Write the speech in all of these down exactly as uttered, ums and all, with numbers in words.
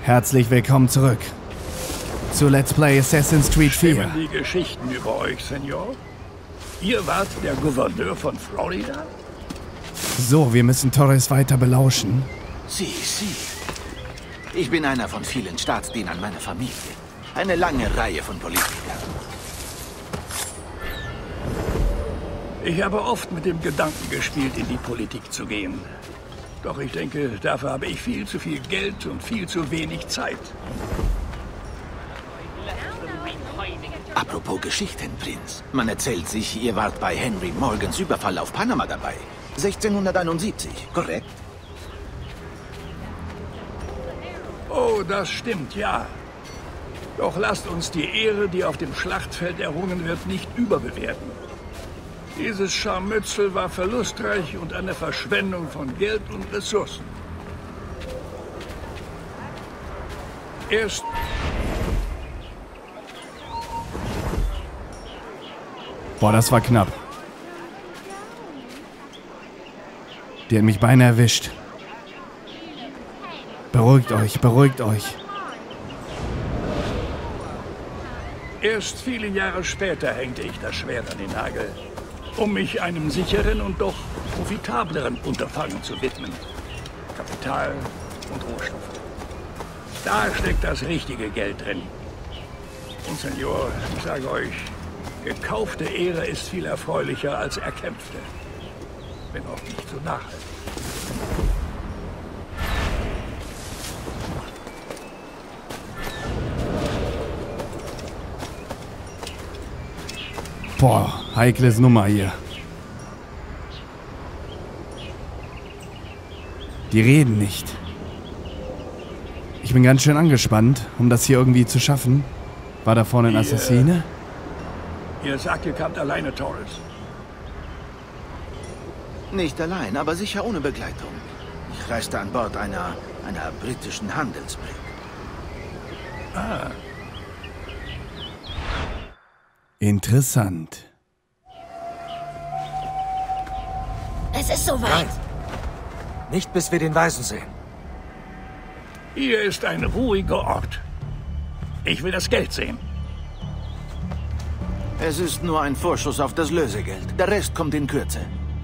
Herzlich willkommen zurück zu Let's Play Assassin's Creed vier. Stimmen die Geschichten über euch, Senor? Ihr wart der Gouverneur von Florida? So, wir müssen Torres weiter belauschen. Sie, Sie. Ich bin einer von vielen Staatsdienern meiner Familie. Eine lange Reihe von Politikern. Ich habe oft mit dem Gedanken gespielt, in die Politik zu gehen. Doch ich denke, dafür habe ich viel zu viel Geld und viel zu wenig Zeit. Apropos Geschichten, Prinz. Man erzählt sich, ihr wart bei Henry Morgans Überfall auf Panama dabei. sechzehnhunderteinundsiebzig, korrekt? Oh, das stimmt, ja. Doch lasst uns die Ehre, die auf dem Schlachtfeld errungen wird, nicht überbewerten. Dieses Scharmützel war verlustreich und eine Verschwendung von Geld und Ressourcen. Erst... Boah, das war knapp. Die hat mich beinahe erwischt. Beruhigt euch, beruhigt euch. Erst viele Jahre später hängte ich das Schwert an den Nagel, um mich einem sicheren und doch profitableren Unterfangen zu widmen. Kapital und Rohstoffe. Da steckt das richtige Geld drin. Und Senor, ich sage euch, gekaufte Ehre ist viel erfreulicher als erkämpfte. Wenn auch nicht so nachhaltig. Boah, heikles Nummer hier. Die reden nicht. Ich bin ganz schön angespannt, um das hier irgendwie zu schaffen. War da vorne ein Assassine? Ihr sagt, ihr kamt alleine, Torres. Nicht allein, aber sicher ohne Begleitung. Ich reiste an Bord einer, einer britischen Handelsbrigg. Ah. Interessant. Es ist soweit. Nein. Nicht bis wir den Weisen sehen. Hier ist ein ruhiger Ort. Ich will das Geld sehen. Es ist nur ein Vorschuss auf das Lösegeld. Der Rest kommt in Kürze.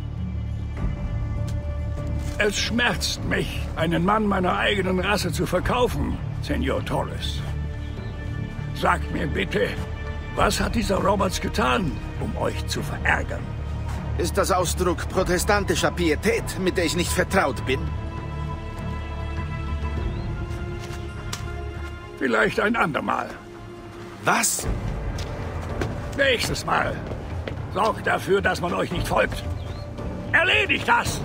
Es schmerzt mich, einen Mann meiner eigenen Rasse zu verkaufen, Senor Torres. Sagt mir bitte, was hat dieser Roberts getan, um euch zu verärgern? Ist das Ausdruck protestantischer Pietät, mit der ich nicht vertraut bin? Vielleicht ein andermal. Was? Nächstes Mal. Sorgt dafür, dass man euch nicht folgt. Erledigt das!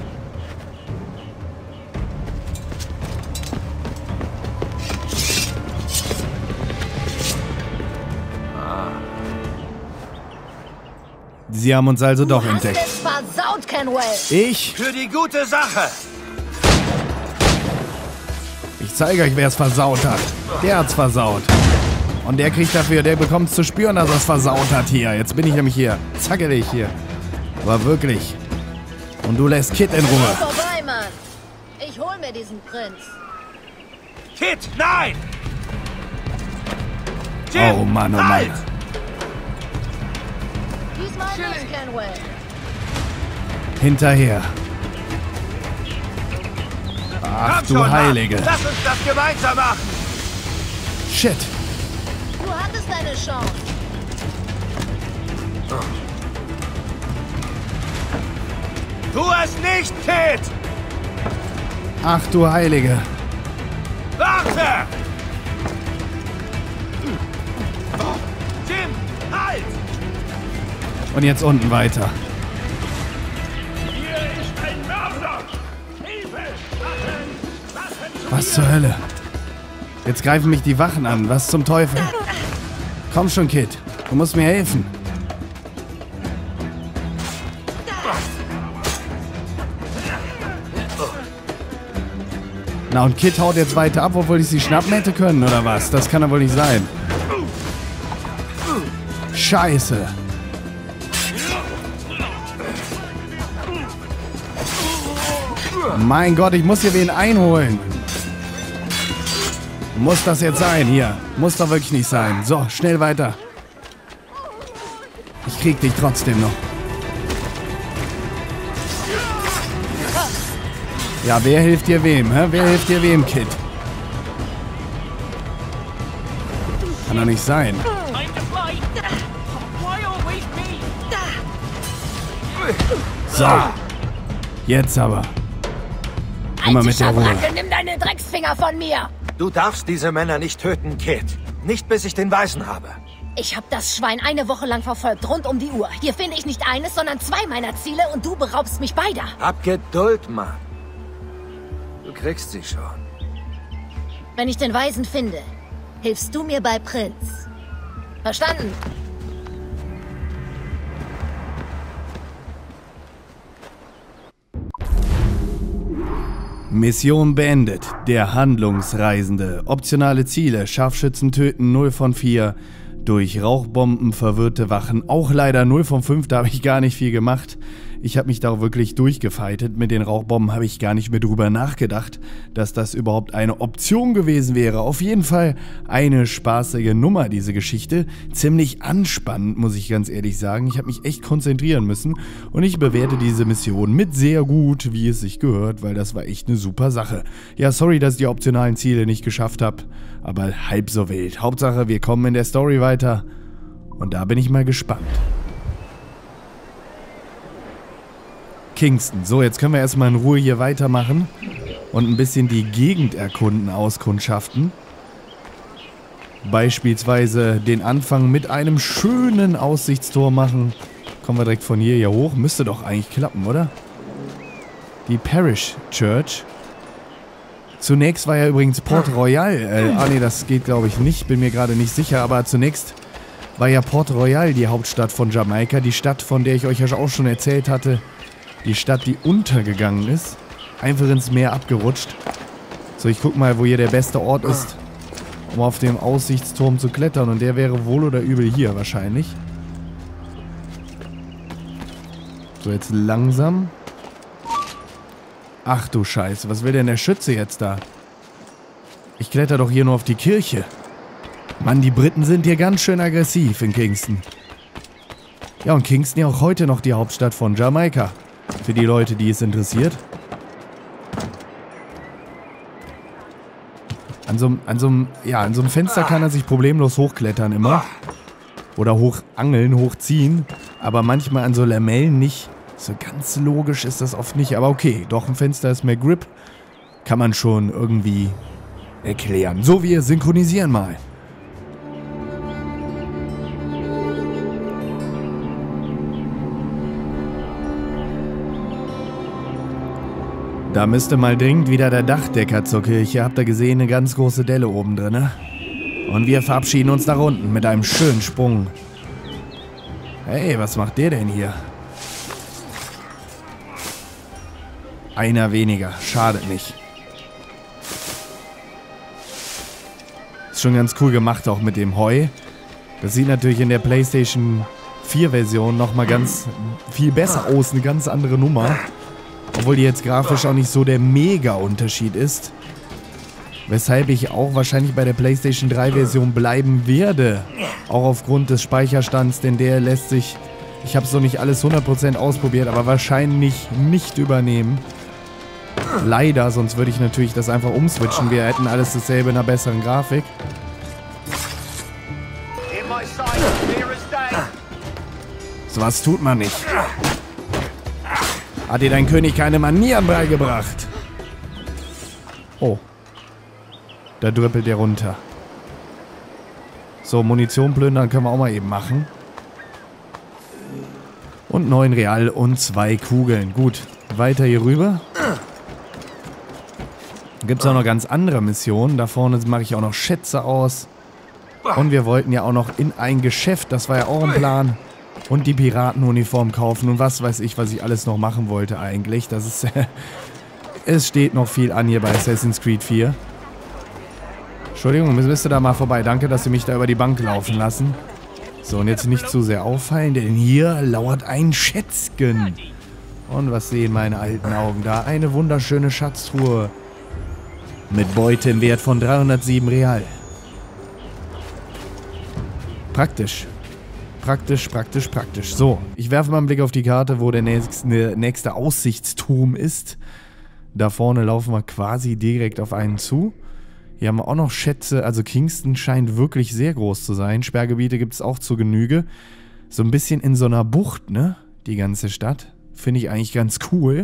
Sie haben uns also doch Du hast entdeckt. es versaut, Kenwell. Ich? Für die gute Sache! Ich zeige euch, wer es versaut hat. Der hat's versaut. Und der kriegt dafür, der bekommt zu spüren, dass er es versaut hat hier. Jetzt bin ich nämlich hier. Zackelig hier. Aber wirklich. Und du lässt Kid in Ruhe. Vorbei, Mann. Ich hol mir diesen Prinz. Kid, nein! Jim, Oh Mann, oh Mann. halt! Diesmal nicht, Kenwell. Hinterher. Ach Komm du schon, Mann. Heilige. Lass uns das gemeinsam machen! Shit. Du hattest deine Chance. Tu es nicht, Kid! Ach du Heilige. Warte! Jim, halt! Und jetzt unten weiter. Hier ist ein Mörder! Hilfe! Waffen! Waffen zu Was zur Hölle? Jetzt greifen mich die Wachen an. Was zum Teufel? Komm schon, Kid. Du musst mir helfen. Na, und Kid haut jetzt weiter ab, obwohl ich sie schnappen hätte können, oder was? Das kann doch wohl nicht sein. Scheiße. Mein Gott, ich muss hier wen einholen. Muss das jetzt sein? Hier. Muss doch wirklich nicht sein. So, schnell weiter. Ich krieg dich trotzdem noch. Ja, wer hilft dir wem? Hä? Wer hilft dir wem, Kid? Kann doch nicht sein. So. Jetzt aber. Immer mit der Ruhe. Schabracke, nimm deine Drecksfinger von mir! Du darfst diese Männer nicht töten, Kid. Nicht bis ich den Weißen habe. Ich habe das Schwein eine Woche lang verfolgt, rund um die Uhr. Hier finde ich nicht eines, sondern zwei meiner Ziele und du beraubst mich beider. Hab Geduld, Mann. Du kriegst sie schon. Wenn ich den Weisen finde, hilfst du mir bei Prinz. Verstanden? Mission beendet. Der Handlungsreisende. Optionale Ziele. Scharfschützen töten null von vier. Durch Rauchbomben verwirrte Wachen. Auch leider null von fünf. Da habe ich gar nicht viel gemacht. Ich habe mich da wirklich durchgefeitet. Mit den Rauchbomben habe ich gar nicht mehr drüber nachgedacht, dass das überhaupt eine Option gewesen wäre. Auf jeden Fall eine spaßige Nummer, diese Geschichte. Ziemlich anspannend, muss ich ganz ehrlich sagen. Ich habe mich echt konzentrieren müssen und ich bewerte diese Mission mit sehr gut, wie es sich gehört, weil das war echt eine super Sache. Ja, sorry, dass ich die optionalen Ziele nicht geschafft habe, aber halb so wild. Hauptsache, wir kommen in der Story weiter und da bin ich mal gespannt. Kingston. So, jetzt können wir erstmal in Ruhe hier weitermachen und ein bisschen die Gegend erkunden, auskundschaften. Beispielsweise den Anfang mit einem schönen Aussichtstor machen. Kommen wir direkt von hier hier hoch. Müsste doch eigentlich klappen, oder? Die Parish Church. Zunächst war ja übrigens Port Royal. Äh, ah nee, das geht glaube ich nicht. Bin mir gerade nicht sicher. Aber zunächst war ja Port Royal die Hauptstadt von Jamaika. Die Stadt, von der ich euch ja auch schon erzählt hatte. Die Stadt, die untergegangen ist. Einfach ins Meer abgerutscht. So, ich guck mal, wo hier der beste Ort ist, um auf dem Aussichtsturm zu klettern. Und der wäre wohl oder übel hier wahrscheinlich. So, jetzt langsam. Ach du Scheiße, was will denn der Schütze jetzt da? Ich kletter doch hier nur auf die Kirche. Mann, die Briten sind hier ganz schön aggressiv in Kingston. Ja, und Kingston ja auch heute noch die Hauptstadt von Jamaika. Für die Leute, die es interessiert. An so, an so einem, ja, an so einem Fenster kann er sich problemlos hochklettern immer. Oder hochangeln, hochziehen. Aber manchmal an so Lamellen nicht. So ganz logisch ist das oft nicht. Aber okay, doch ein Fenster ist mehr Grip. Kann man schon irgendwie erklären. So, wir synchronisieren mal. Da müsste mal dringend wieder der Dachdecker zur Kirche. Habt ihr gesehen, eine ganz große Delle oben drin, ne? Und wir verabschieden uns nach unten mit einem schönen Sprung. Hey, was macht der denn hier? Einer weniger. Schadet nicht. Ist schon ganz cool gemacht, auch mit dem Heu. Das sieht natürlich in der PlayStation vier Version nochmal ganz viel besser aus. Eine ganz andere Nummer. Obwohl die jetzt grafisch auch nicht so der Mega-Unterschied ist. Weshalb ich auch wahrscheinlich bei der PlayStation drei Version bleiben werde. Auch aufgrund des Speicherstands, denn der lässt sich... Ich habe so nicht alles hundert Prozent ausprobiert, aber wahrscheinlich nicht übernehmen. Leider, sonst würde ich natürlich das einfach umswitchen. Wir hätten alles dasselbe in einer besseren Grafik. So was tut man nicht. Hat dir dein König keine Manieren beigebracht? Oh. Da drüppelt der runter. So, Munition plündern können wir auch mal eben machen. Und neun Real und zwei Kugeln. Gut, weiter hier rüber. Gibt es auch noch ganz andere Missionen. Da vorne mache ich auch noch Schätze aus. Und wir wollten ja auch noch in ein Geschäft. Das war ja auch ein Plan. Und die Piratenuniform kaufen und was weiß ich, was ich alles noch machen wollte eigentlich. Das ist, es steht noch viel an hier bei Assassin's Creed vier. Entschuldigung, müsst ihr da mal vorbei. Danke, dass Sie mich da über die Bank laufen lassen. So, und jetzt nicht zu sehr auffallen, denn hier lauert ein Schätzchen. Und was sehen meine alten Augen da? Eine wunderschöne Schatztruhe. Mit Beute im Wert von dreihundertsieben Real. Praktisch. Praktisch, praktisch, praktisch. So, ich werfe mal einen Blick auf die Karte, wo der nächste, nächste Aussichtsturm ist. Da vorne laufen wir quasi direkt auf einen zu. Hier haben wir auch noch Schätze. Also Kingston scheint wirklich sehr groß zu sein. Sperrgebiete gibt es auch zur Genüge. So ein bisschen in so einer Bucht, ne? Die ganze Stadt. Finde ich eigentlich ganz cool.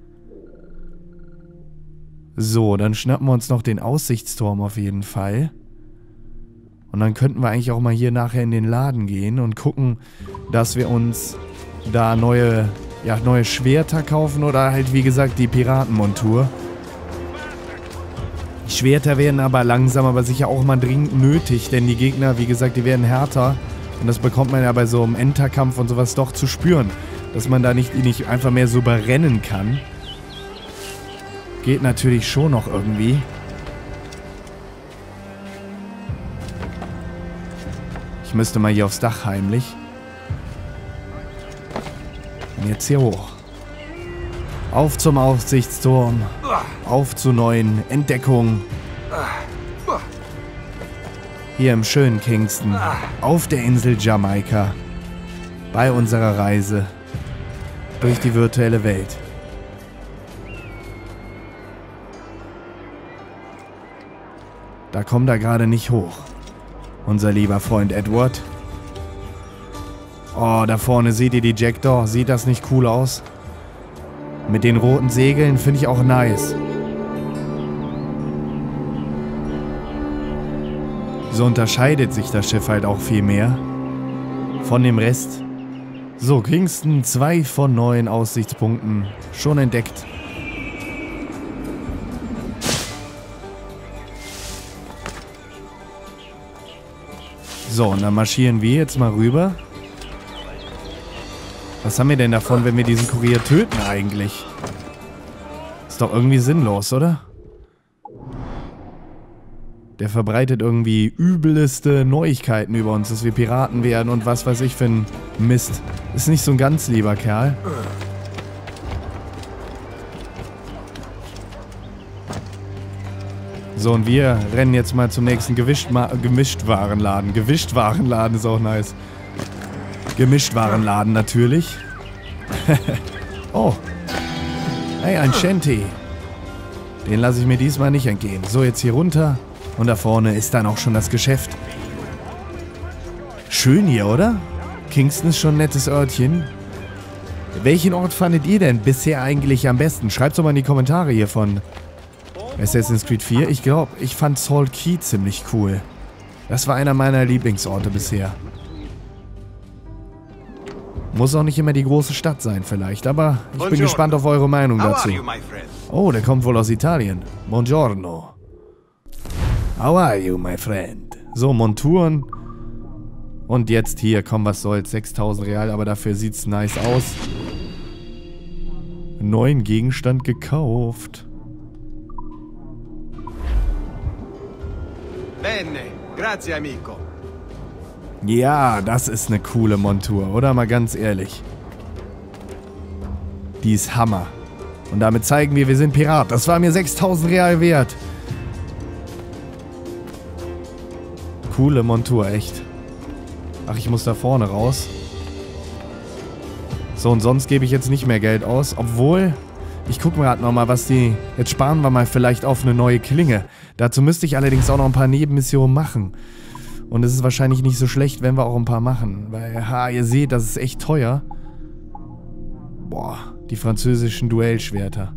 So, dann schnappen wir uns noch den Aussichtsturm auf jeden Fall. Und dann könnten wir eigentlich auch mal hier nachher in den Laden gehen und gucken, dass wir uns da neue, ja, neue Schwerter kaufen oder halt, wie gesagt, die Piratenmontur. Die Schwerter werden aber langsam, aber sicher auch mal dringend nötig, denn die Gegner, wie gesagt, die werden härter. Und das bekommt man ja bei so einem Enterkampf und sowas doch zu spüren, dass man da nicht, nicht einfach mehr so überrennen kann. Geht natürlich schon noch irgendwie. Ich müsste mal hier aufs Dach heimlich. Und jetzt hier hoch. Auf zum Aussichtsturm. Auf zu neuen Entdeckungen. Hier im schönen Kingston. Auf der Insel Jamaika. Bei unserer Reise durch die virtuelle Welt. Da kommt er gerade nicht hoch. Unser lieber Freund Edward. Oh, da vorne seht ihr die Jackdaw. Sieht das nicht cool aus? Mit den roten Segeln finde ich auch nice. So unterscheidet sich das Schiff halt auch viel mehr von dem Rest. So, Kingston, zwei von neun Aussichtspunkten schon entdeckt. So, und dann marschieren wir jetzt mal rüber. Was haben wir denn davon, wenn wir diesen Kurier töten eigentlich? Ist doch irgendwie sinnlos, oder? Der verbreitet irgendwie übelste Neuigkeiten über uns, dass wir Piraten werden und was weiß ich für ein Mist. Ist nicht so ein ganz lieber Kerl. So, und wir rennen jetzt mal zum nächsten Gemischtwarenladen. Gewischtwarenladen ist auch nice. Gemischtwarenladen natürlich. Oh. Hey, ein Shanty. Den lasse ich mir diesmal nicht entgehen. So, jetzt hier runter. Und da vorne ist dann auch schon das Geschäft. Schön hier, oder? Kingston ist schon ein nettes Örtchen. Welchen Ort fandet ihr denn bisher eigentlich am besten? Schreibt doch mal in die Kommentare hier von Assassin's Creed vier. Ich glaube, ich fand Salt Key ziemlich cool. Das war einer meiner Lieblingsorte bisher. Muss auch nicht immer die große Stadt sein vielleicht, aber ich bin gespannt auf eure Meinung dazu. Oh, der kommt wohl aus Italien. Buongiorno. How are you, my friend? So, Monturen. Und jetzt hier, komm, was soll's, sechstausend Real, aber dafür sieht's nice aus. Neuen Gegenstand gekauft. Bene, grazie amico. Ja, das ist eine coole Montur, oder? Mal ganz ehrlich. Die ist Hammer. Und damit zeigen wir, wir sind Pirat. Das war mir sechstausend Real wert. Coole Montur, echt. Ach, ich muss da vorne raus. So, und sonst gebe ich jetzt nicht mehr Geld aus. Obwohl, ich gucke mir gerade nochmal, was die... Jetzt sparen wir mal vielleicht auf eine neue Klinge. Dazu müsste ich allerdings auch noch ein paar Nebenmissionen machen. Und es ist wahrscheinlich nicht so schlecht, wenn wir auch ein paar machen. Weil, ha, ihr seht, das ist echt teuer. Boah, die französischen Duellschwerter.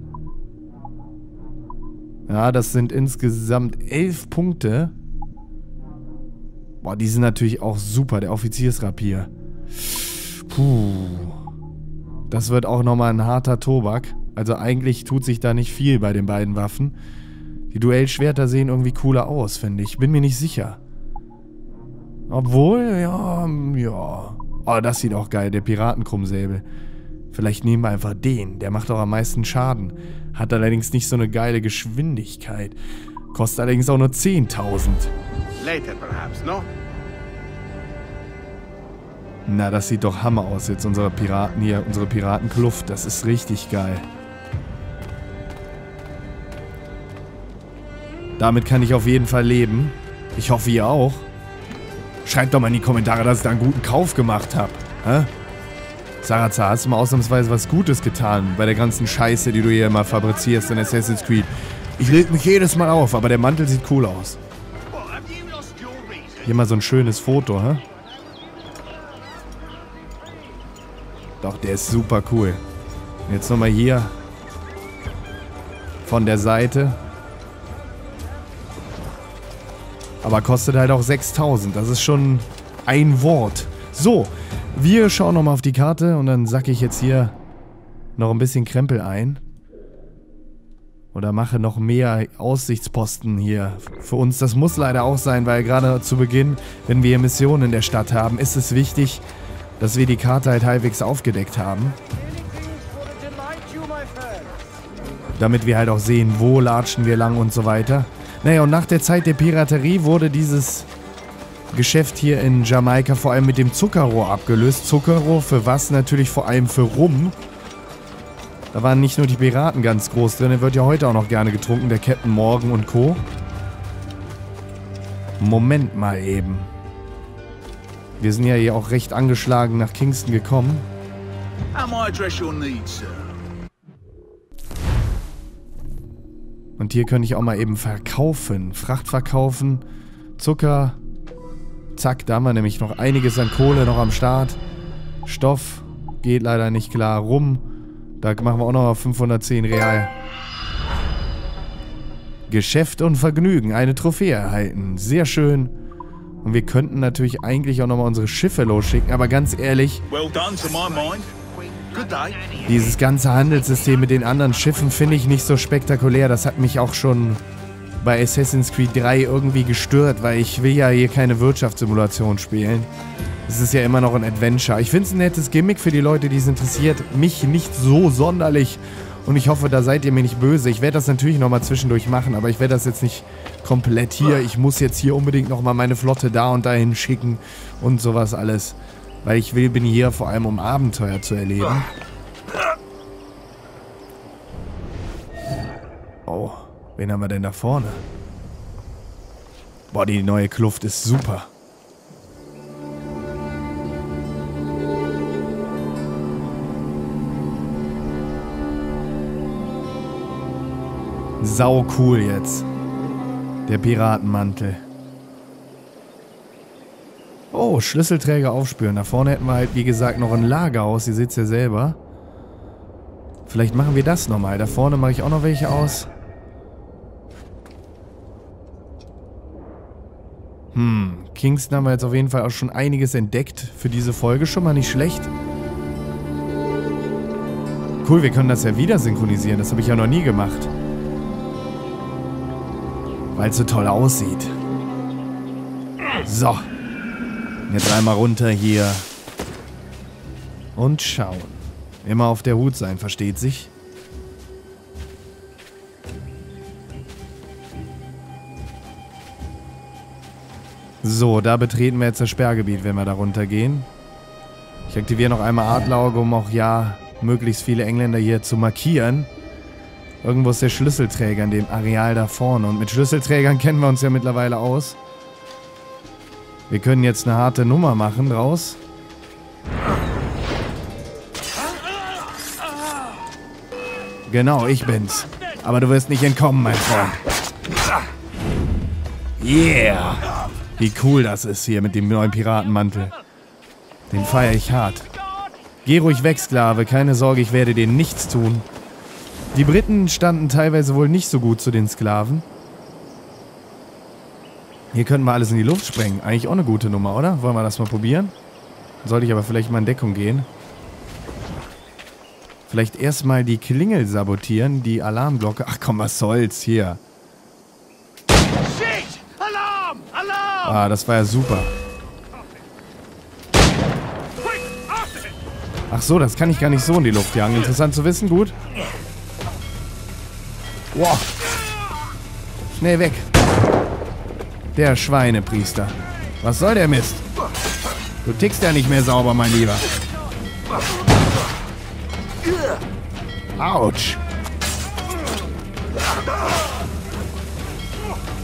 Ja, das sind insgesamt elf Punkte. Boah, die sind natürlich auch super, der Offiziersrapier. Puh. Das wird auch nochmal ein harter Tobak. Also eigentlich tut sich da nicht viel bei den beiden Waffen. Die Duellschwerter sehen irgendwie cooler aus, finde ich. Bin mir nicht sicher. Obwohl, ja, ja. Oh, das sieht auch geil, der Piratenkrummsäbel. Vielleicht nehmen wir einfach den, der macht auch am meisten Schaden. Hat allerdings nicht so eine geile Geschwindigkeit. Kostet allerdings auch nur zehntausend. Later perhaps, no? Na, das sieht doch Hammer aus jetzt, unsere Piraten hier, unsere Piratenkluft. Das ist richtig geil. Damit kann ich auf jeden Fall leben. Ich hoffe, ihr auch. Schreibt doch mal in die Kommentare, dass ich da einen guten Kauf gemacht habe. Hä? Sarazar, hast du mal ausnahmsweise was Gutes getan bei der ganzen Scheiße, die du hier immer fabrizierst in Assassin's Creed? Ich leg mich jedes Mal auf, aber der Mantel sieht cool aus. Hier mal so ein schönes Foto, hä? Doch, der ist super cool. Jetzt nochmal hier von der Seite. Aber kostet halt auch sechstausend. Das ist schon ein Wort. So, wir schauen nochmal auf die Karte und dann sacke ich jetzt hier noch ein bisschen Krempel ein. Oder mache noch mehr Aussichtsposten hier für uns. Das muss leider auch sein, weil gerade zu Beginn, wenn wir Missionen in der Stadt haben, ist es wichtig, dass wir die Karte halt halbwegs aufgedeckt haben. Damit wir halt auch sehen, wo latschen wir lang und so weiter. Naja, und nach der Zeit der Piraterie wurde dieses Geschäft hier in Jamaika vor allem mit dem Zuckerrohr abgelöst. Zuckerrohr für was? Natürlich vor allem für Rum. Da waren nicht nur die Piraten ganz groß drin, der wird ja heute auch noch gerne getrunken, der Captain Morgan und Co. Moment mal eben. Wir sind ja hier auch recht angeschlagen nach Kingston gekommen. Und hier könnte ich auch mal eben verkaufen. Fracht verkaufen, Zucker. Zack, da haben wir nämlich noch einiges an Kohle noch am Start. Stoff geht leider nicht klar. Rum, da machen wir auch noch fünfhundertzehn Real. Geschäft und Vergnügen, eine Trophäe erhalten. Sehr schön. Und wir könnten natürlich eigentlich auch nochmal unsere Schiffe losschicken, aber ganz ehrlich, dieses ganze Handelssystem mit den anderen Schiffen finde ich nicht so spektakulär. Das hat mich auch schon bei Assassin's Creed drei irgendwie gestört, weil ich will ja hier keine Wirtschaftssimulation spielen. Es ist ja immer noch ein Adventure. Ich finde es ein nettes Gimmick für die Leute, die es interessiert. Mich nicht so sonderlich. Und ich hoffe, da seid ihr mir nicht böse. Ich werde das natürlich nochmal zwischendurch machen, aber ich werde das jetzt nicht komplett hier. Ich muss jetzt hier unbedingt nochmal meine Flotte da und dahin schicken und sowas alles. Weil ich will, bin hier vor allem, um Abenteuer zu erleben. Oh, wen haben wir denn da vorne? Boah, die neue Kluft ist super. Sau cool jetzt. Der Piratenmantel. Oh, Schlüsselträger aufspüren. Da vorne hätten wir halt, wie gesagt, noch ein Lagerhaus. Ihr seht es ja selber. Vielleicht machen wir das nochmal. Da vorne mache ich auch noch welche aus. Hm, Kingston haben wir jetzt auf jeden Fall auch schon einiges entdeckt für diese Folge. Schon mal nicht schlecht. Cool, wir können das ja wieder synchronisieren. Das habe ich ja noch nie gemacht. Weil es so toll aussieht. So. Jetzt einmal runter hier. Und schauen. Immer auf der Hut sein, versteht sich? So, da betreten wir jetzt das Sperrgebiet, wenn wir da runtergehen. Ich aktiviere noch einmal Adlerauge, um auch ja möglichst viele Engländer hier zu markieren. Irgendwo ist der Schlüsselträger in dem Areal da vorne. Und mit Schlüsselträgern kennen wir uns ja mittlerweile aus. Wir können jetzt eine harte Nummer machen draus. Genau, ich bin's. Aber du wirst nicht entkommen, mein Freund. Yeah! Wie cool das ist hier mit dem neuen Piratenmantel. Den feiere ich hart. Geh ruhig weg, Sklave. Keine Sorge, ich werde dir nichts tun. Die Briten standen teilweise wohl nicht so gut zu den Sklaven. Hier könnten wir alles in die Luft sprengen. Eigentlich auch eine gute Nummer, oder? Wollen wir das mal probieren? Sollte ich aber vielleicht mal in Deckung gehen. Vielleicht erstmal die Klingel sabotieren, die Alarmglocke. Ach komm, was soll's hier? Shit! Alarm! Alarm! Ah, das war ja super. Ach so, das kann ich gar nicht so in die Luft jagen. Interessant zu wissen, gut. Wow. Schnell weg. Der Schweinepriester. Was soll der Mist? Du tickst ja nicht mehr sauber, mein Lieber. Autsch.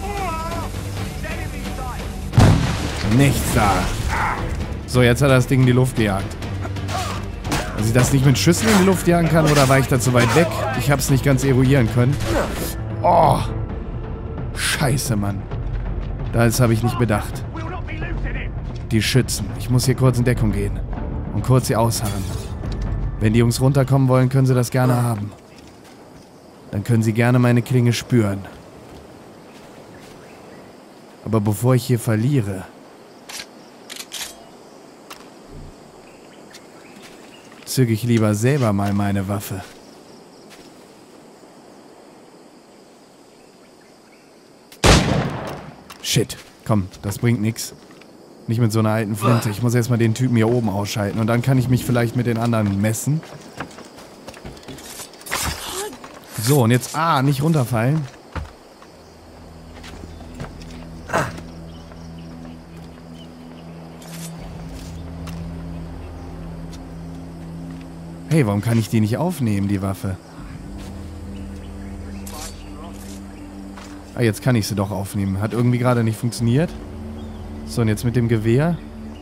Nichts da. So, jetzt hat er das Ding in die Luft gejagt. Dass ich das nicht mit Schüssen in die Luft jagen kann, oder war ich da zu weit weg? Ich habe es nicht ganz eruieren können. Oh. Scheiße, Mann. Das habe ich nicht bedacht. Die Schützen. Ich muss hier kurz in Deckung gehen. Und kurz hier ausharren. Wenn die Jungs runterkommen wollen, können sie das gerne haben. Dann können sie gerne meine Klinge spüren. Aber bevor ich hier verliere... zücke ich lieber selber mal meine Waffe. Shit. Komm, das bringt nichts. Nicht mit so einer alten Flinte. Ich muss erstmal den Typen hier oben ausschalten. Und dann kann ich mich vielleicht mit den anderen messen. So, und jetzt... Ah, nicht runterfallen. Hey, warum kann ich die nicht aufnehmen, die Waffe? Ah, jetzt kann ich sie doch aufnehmen. Hat irgendwie gerade nicht funktioniert. So, und jetzt mit dem Gewehr.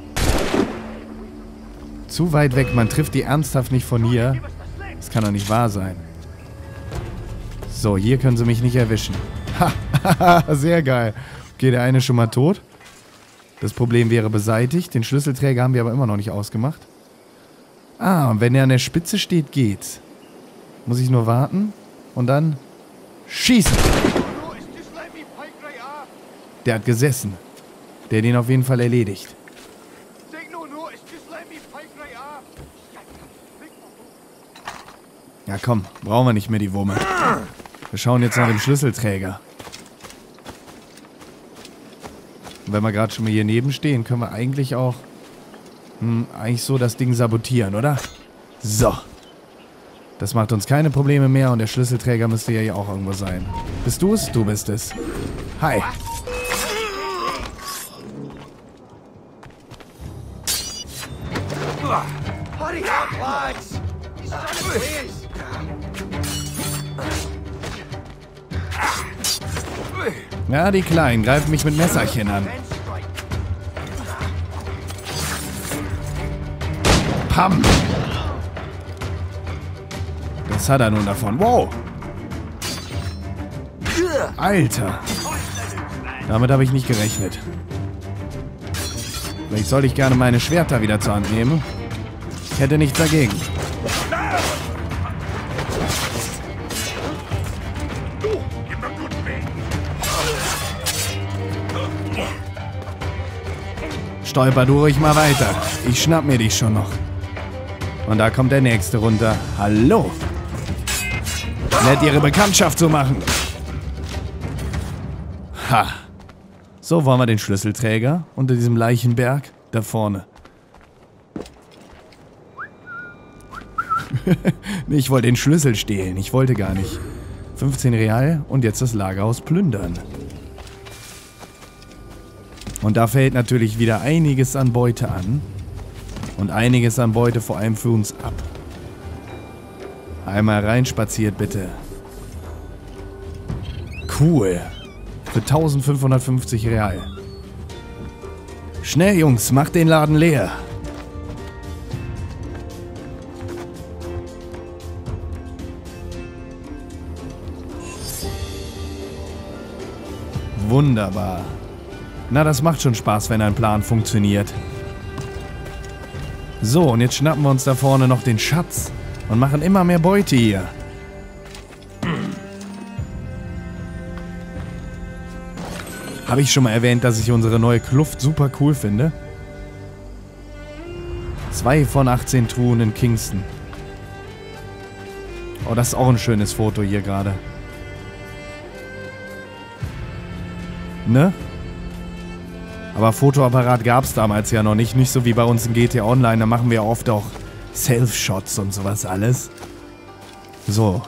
Zu weit weg, man trifft die ernsthaft nicht von hier. Das kann doch nicht wahr sein. So, hier können sie mich nicht erwischen. Ha, sehr geil. Okay, der eine ist schon mal tot. Das Problem wäre beseitigt. Den Schlüsselträger haben wir aber immer noch nicht ausgemacht. Ah, und wenn er an der Spitze steht, geht's. Muss ich nur warten und dann schießen. Der hat gesessen. Der hat ihn auf jeden Fall erledigt. Ja komm, brauchen wir nicht mehr die Wumme. Wir schauen jetzt nach dem Schlüsselträger. Und wenn wir gerade schon mal hier neben stehen, können wir eigentlich auch... Hm, eigentlich so das Ding sabotieren, oder? So. Das macht uns keine Probleme mehr und der Schlüsselträger müsste ja hier auch irgendwo sein. Bist du es? Du bist es. Hi. Ja, die Kleinen greifen mich mit Messerchen an. Pam! Das hat er nun davon. Wow! Alter! Damit habe ich nicht gerechnet. Vielleicht sollte ich gerne meine Schwerter wieder zur Hand nehmen. Ich hätte nichts dagegen. Stolper du ruhig mal weiter. Ich schnapp mir dich schon noch. Und da kommt der Nächste runter. Hallo. Nett, ihre Bekanntschaft zu machen. Ha. So, wollen wir den Schlüsselträger unter diesem Leichenberg da vorne. Ich wollte den Schlüssel stehlen. Ich wollte gar nicht. fünfzehn Real und jetzt das Lagerhaus plündern. Und da fällt natürlich wieder einiges an Beute an. Und einiges an Beute vor allem für uns ab. Einmal reinspaziert, bitte. Cool. Für eintausendfünfhundertfünfzig Real. Schnell, Jungs, macht den Laden leer. Wunderbar. Na, das macht schon Spaß, wenn ein Plan funktioniert. So, und jetzt schnappen wir uns da vorne noch den Schatz und machen immer mehr Beute hier. Habe ich schon mal erwähnt, dass ich unsere neue Kluft super cool finde? Zwei von achtzehn Truhen in Kingston. Oh, das ist auch ein schönes Foto hier gerade. Ne? Aber Fotoapparat gab es damals ja noch nicht. Nicht so wie bei uns in G T A Online. Da machen wir oft auch Self-Shots und sowas alles. So.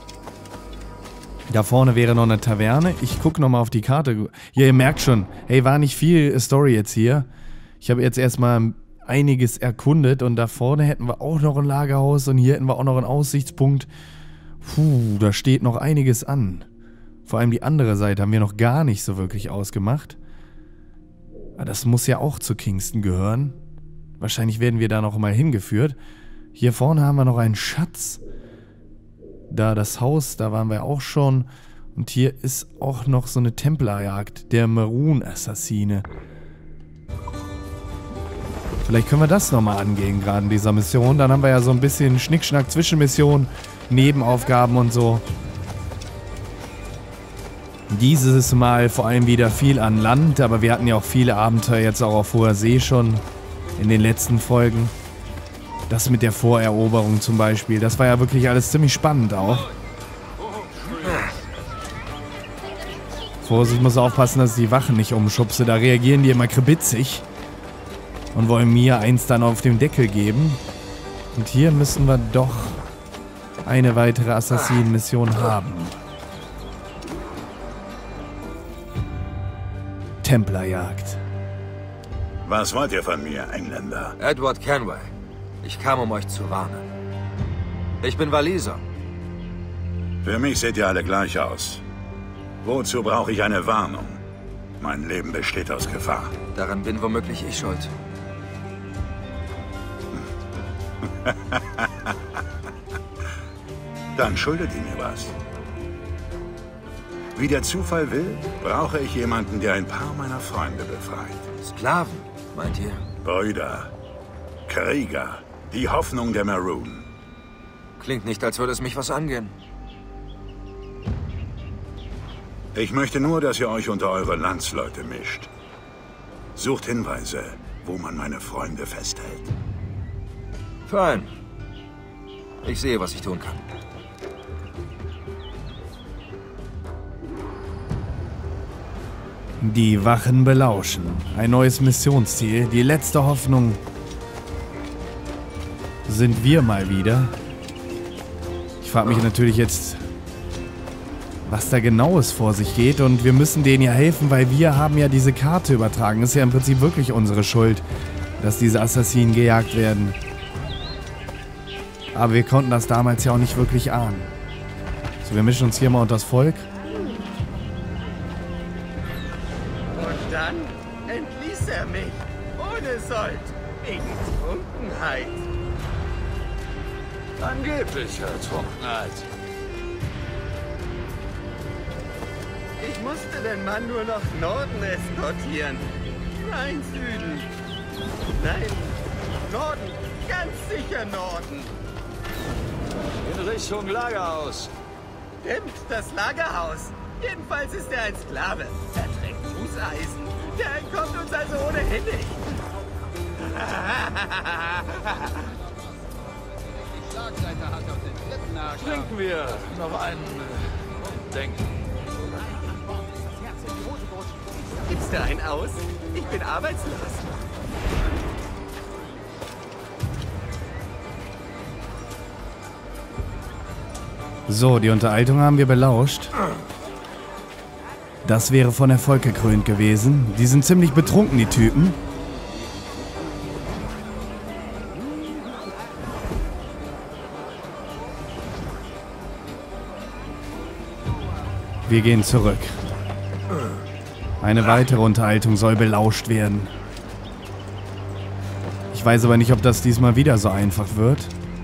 Da vorne wäre noch eine Taverne. Ich gucke nochmal auf die Karte. Hier, ihr merkt schon, hey, war nicht viel Story jetzt hier. Ich habe jetzt erstmal einiges erkundet. Und da vorne hätten wir auch noch ein Lagerhaus. Und hier hätten wir auch noch einen Aussichtspunkt. Puh, da steht noch einiges an. Vor allem die andere Seite haben wir noch gar nicht so wirklich ausgemacht. Das muss ja auch zu Kingston gehören. Wahrscheinlich werden wir da noch mal hingeführt. Hier vorne haben wir noch einen Schatz. Da das Haus, da waren wir auch schon. Und hier ist auch noch so eine Templerjagd der Maroon-Assassine. Vielleicht können wir das nochmal angehen, gerade in dieser Mission. Dann haben wir ja so ein bisschen Schnickschnack, Zwischenmission, Nebenaufgaben und so. Dieses Mal vor allem wieder viel an Land, aber wir hatten ja auch viele Abenteuer jetzt auch auf hoher See schon in den letzten Folgen. Das mit der Voreroberung zum Beispiel, das war ja wirklich alles ziemlich spannend auch. Vorsicht, ich muss aufpassen, dass ich die Wachen nicht umschubse, da reagieren die immer kribitzig und wollen mir eins dann auf den Deckel geben. Und hier müssen wir doch eine weitere Assassinenmission haben. Templerjagd. Was wollt ihr von mir, Engländer? Edward Kenway. Ich kam, um euch zu warnen. Ich bin Waliser. Für mich seht ihr alle gleich aus. Wozu brauche ich eine Warnung? Mein Leben besteht aus Gefahr. Daran bin womöglich ich schuld. Dann schuldet ihr mir was. Wie der Zufall will, brauche ich jemanden, der ein paar meiner Freunde befreit. Sklaven, meint ihr? Brüder, Krieger, die Hoffnung der Maroon. Klingt nicht, als würde es mich was angehen. Ich möchte nur, dass ihr euch unter eure Landsleute mischt. Sucht Hinweise, wo man meine Freunde festhält. Fein. Ich sehe, was ich tun kann. Die Wachen belauschen. Ein neues Missionsziel. Die letzte Hoffnung sind wir mal wieder. Ich frage mich natürlich jetzt, was da genaues vor sich geht. Und wir müssen denen ja helfen, weil wir haben ja diese Karte übertragen. Das ist ja im Prinzip wirklich unsere Schuld, dass diese Assassinen gejagt werden. Aber wir konnten das damals ja auch nicht wirklich ahnen. So, wir mischen uns hier mal unter das Volk. Und dann entließ er mich, ohne Sold, wegen Trunkenheit. Angeblicher Trunkenheit. Ich musste den Mann nur nach Norden eskortieren. Nein, Süden. Nein, Norden. Ganz sicher Norden. In Richtung Lagerhaus. Stimmt, das Lagerhaus. Jedenfalls ist er ein Sklave. Er trägt Fußeisen. Der entkommt uns also ohnehin nicht. Trinken wir noch einen äh, Denken. Gibt's da ein Aus? Ich bin arbeitslos. So, die Unterhaltung haben wir belauscht. Das wäre von Erfolg gekrönt gewesen. Die sind ziemlich betrunken, die Typen. Wir gehen zurück. Eine weitere Unterhaltung soll belauscht werden. Ich weiß aber nicht, ob das diesmal wieder so einfach wird.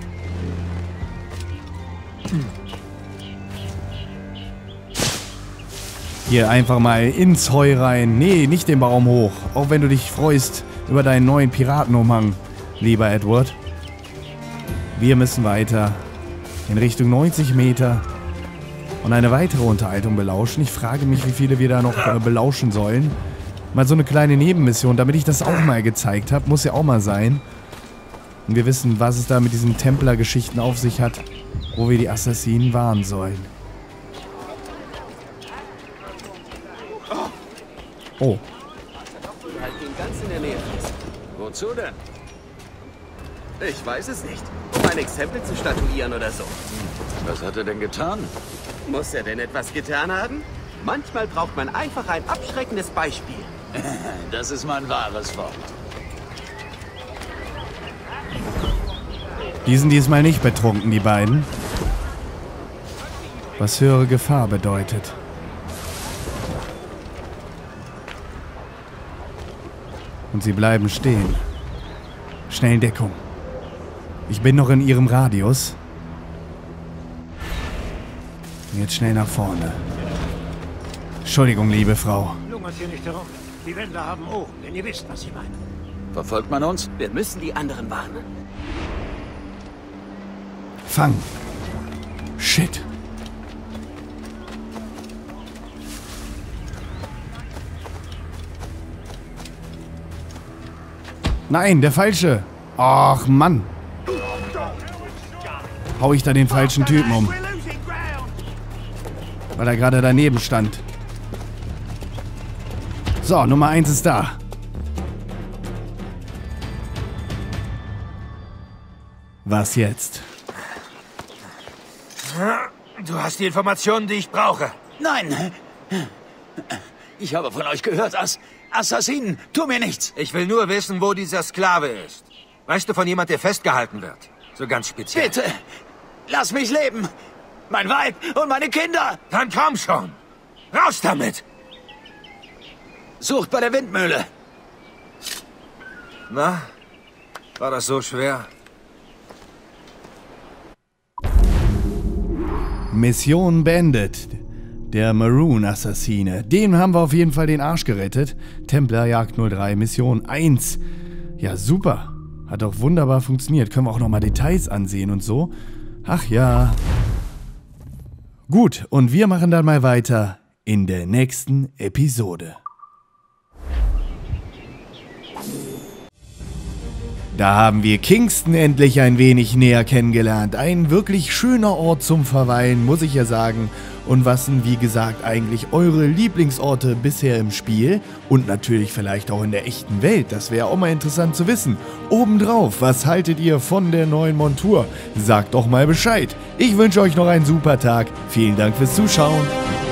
Hier einfach mal ins Heu rein. Nee, nicht den Baum hoch. Auch wenn du dich freust über deinen neuen Piratenumhang, lieber Edward. Wir müssen weiter in Richtung neunzig Meter und eine weitere Unterhaltung belauschen. Ich frage mich, wie viele wir da noch äh, belauschen sollen. Mal so eine kleine Nebenmission, damit ich das auch mal gezeigt habe. Muss ja auch mal sein. Und wir wissen, was es da mit diesen Templer-Geschichten auf sich hat, wo wir die Assassinen warnen sollen. Oh. Halt ihn ganz in der Nähe fest. Wozu denn? Ich weiß es nicht. Um ein Exempel zu statuieren oder so. Was hat er denn getan? Muss er denn etwas getan haben? Manchmal braucht man einfach ein abschreckendes Beispiel. Das ist mein wahres Wort. Die sind diesmal nicht betrunken, die beiden. Was höhere Gefahr bedeutet. Und sie bleiben stehen. Schnell in Deckung. Ich bin noch in ihrem Radius. Jetzt schnell nach vorne. Entschuldigung, liebe Frau. Lungert hier nicht herum. Die Wände haben Ohren, wenn ihr wisst, was ich meine. Verfolgt man uns? Wir müssen die anderen warnen. Fang. Shit. Nein, der falsche. Ach, Mann. Hau ich da den falschen Typen um. Weil er gerade daneben stand. So, Nummer eins ist da. Was jetzt? Du hast die Informationen, die ich brauche. Nein! Ich habe von euch gehört, Ass... Assassinen, tu mir nichts! Ich will nur wissen, wo dieser Sklave ist. Weißt du von jemand, der festgehalten wird? So ganz speziell. Bitte! Lass mich leben! Mein Weib und meine Kinder! Dann komm schon! Raus damit! Sucht bei der Windmühle! Na? War das so schwer? Mission beendet. Der Maroon-Assassine. Dem haben wir auf jeden Fall den Arsch gerettet. Templerjagd null drei, Mission eins. Ja, super. Hat doch wunderbar funktioniert. Können wir auch nochmal Details ansehen und so. Ach ja. Gut, und wir machen dann mal weiter in der nächsten Episode. Da haben wir Kingston endlich ein wenig näher kennengelernt. Ein wirklich schöner Ort zum Verweilen, muss ich ja sagen. Und was sind, wie gesagt, eigentlich eure Lieblingsorte bisher im Spiel? Und natürlich vielleicht auch in der echten Welt, das wäre auch mal interessant zu wissen. Obendrauf, was haltet ihr von der neuen Montur? Sagt doch mal Bescheid. Ich wünsche euch noch einen super Tag. Vielen Dank fürs Zuschauen.